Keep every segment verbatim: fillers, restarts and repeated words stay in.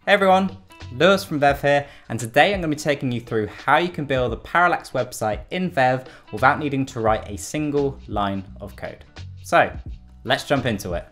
Hey everyone, Lewis from Vev here, and today I'm going to be taking you through how you can build a Parallax website in Vev without needing to write a single line of code. So, let's jump into it.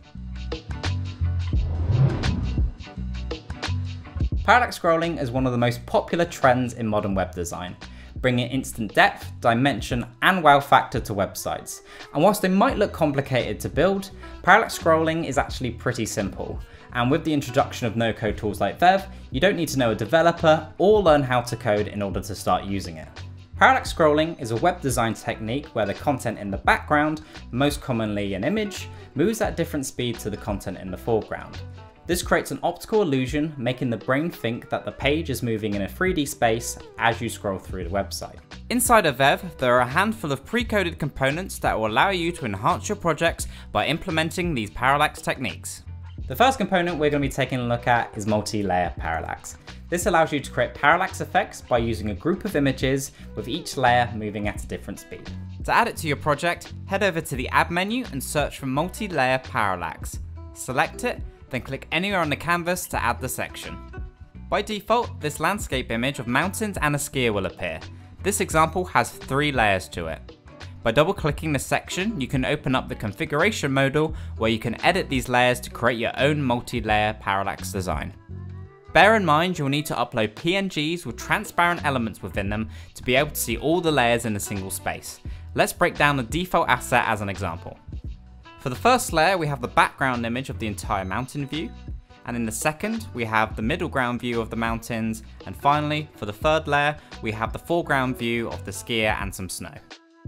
Parallax scrolling is one of the most popular trends in modern web design, bringing instant depth, dimension, and wow factor to websites. And whilst they might look complicated to build, parallax scrolling is actually pretty simple. And with the introduction of no-code tools like Vev, you don't need to know a developer or learn how to code in order to start using it. Parallax scrolling is a web design technique where the content in the background, most commonly an image, moves at different speed to the content in the foreground. This creates an optical illusion, making the brain think that the page is moving in a three D space as you scroll through the website. Inside of Vev, there are a handful of pre-coded components that will allow you to enhance your projects by implementing these parallax techniques. The first component we're going to be taking a look at is multi-layer parallax. This allows you to create parallax effects by using a group of images with each layer moving at a different speed. To add it to your project, head over to the Add menu and search for multi-layer parallax. Select it, then click anywhere on the canvas to add the section. By default, this landscape image of mountains and a skier will appear. This example has three layers to it. By double clicking the section, you can open up the configuration modal where you can edit these layers to create your own multi-layer parallax design. Bear in mind you'll need to upload P N Gs with transparent elements within them to be able to see all the layers in a single space. Let's break down the default asset as an example. For the first layer, we have the background image of the entire mountain view, and in the second, we have the middle ground view of the mountains, and finally, for the third layer, we have the foreground view of the skier and some snow.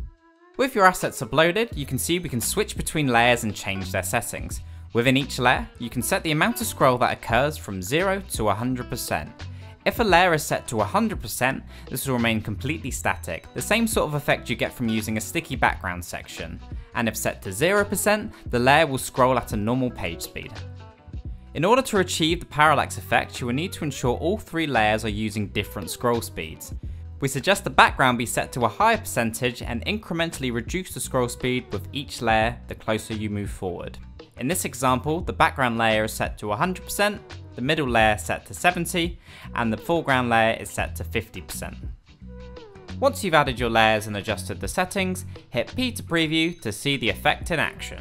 With your assets uploaded, you can see we can switch between layers and change their settings. Within each layer, you can set the amount of scroll that occurs from zero to one hundred percent. If a layer is set to one hundred percent, this will remain completely static, the same sort of effect you get from using a sticky background section. And if set to zero percent, the layer will scroll at a normal page speed. In order to achieve the parallax effect, you will need to ensure all three layers are using different scroll speeds. We suggest the background be set to a higher percentage and incrementally reduce the scroll speed with each layer the closer you move forward. In this example, the background layer is set to one hundred percent, the middle layer set to seventy percent, and the foreground layer is set to fifty percent. Once you've added your layers and adjusted the settings, hit P to preview to see the effect in action.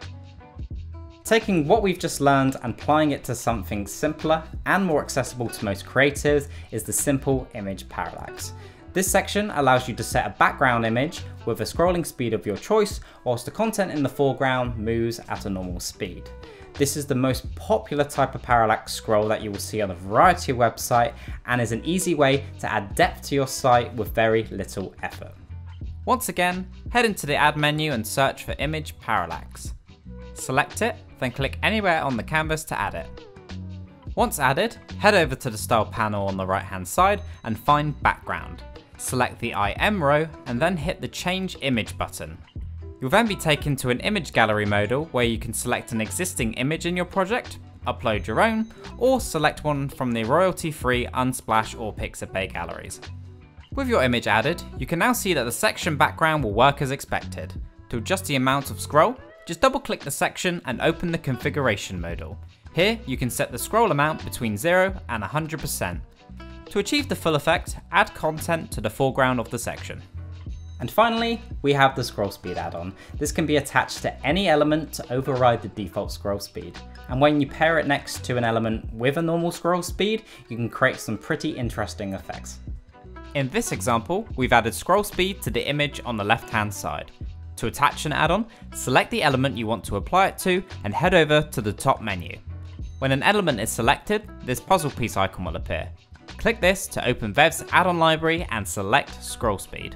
Taking what we've just learned and applying it to something simpler and more accessible to most creatives is the simple image parallax. This section allows you to set a background image with a scrolling speed of your choice, whilst the content in the foreground moves at a normal speed. This is the most popular type of parallax scroll that you will see on a variety of websites and is an easy way to add depth to your site with very little effort. Once again, head into the Add menu and search for image parallax. Select it, then click anywhere on the canvas to add it. Once added, head over to the style panel on the right hand side and find background. Select the I M row and then hit the change image button. You'll then be taken to an image gallery modal where you can select an existing image in your project, upload your own, or select one from the royalty-free Unsplash or Pixabay galleries. With your image added, you can now see that the section background will work as expected. To adjust the amount of scroll, just double click the section and open the configuration modal. Here you can set the scroll amount between zero and one hundred percent. To achieve the full effect, add content to the foreground of the section. And finally, we have the scroll speed add-on. This can be attached to any element to override the default scroll speed. And when you pair it next to an element with a normal scroll speed, you can create some pretty interesting effects. In this example, we've added scroll speed to the image on the left-hand side. To attach an add-on, select the element you want to apply it to and head over to the top menu. When an element is selected, this puzzle piece icon will appear. Click this to open Vev's add-on library and select scroll speed.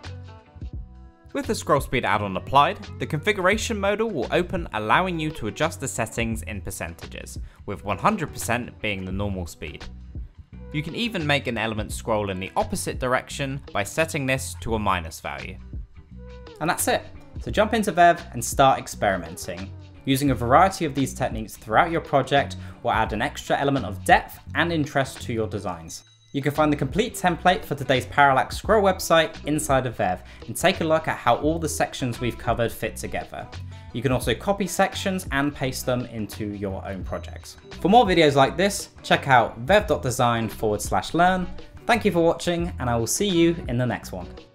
With the scroll speed add-on applied, the configuration modal will open, allowing you to adjust the settings in percentages, with one hundred percent being the normal speed. You can even make an element scroll in the opposite direction by setting this to a minus value. And that's it. So jump into Vev and start experimenting. Using a variety of these techniques throughout your project will add an extra element of depth and interest to your designs. You can find the complete template for today's Parallax scroll website inside of Vev and take a look at how all the sections we've covered fit together. You can also copy sections and paste them into your own projects. For more videos like this, check out vev.design forward slash learn. Thank you for watching, and I will see you in the next one.